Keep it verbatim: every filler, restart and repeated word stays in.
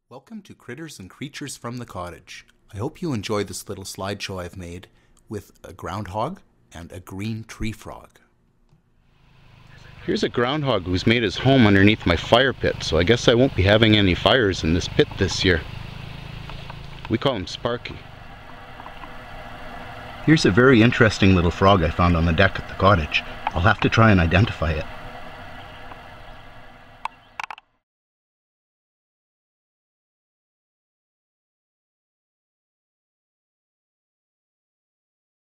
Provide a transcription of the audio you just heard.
Welcome to Critters and Creatures from the Cottage. I hope you enjoy this little slideshow I've made with a groundhog and a green tree frog. Here's a groundhog who's made his home underneath my fire pit, so I guess I won't be having any fires in this pit this year. We call him Sparky. Here's a very interesting little frog I found on the deck at the cottage. I'll have to try and identify it.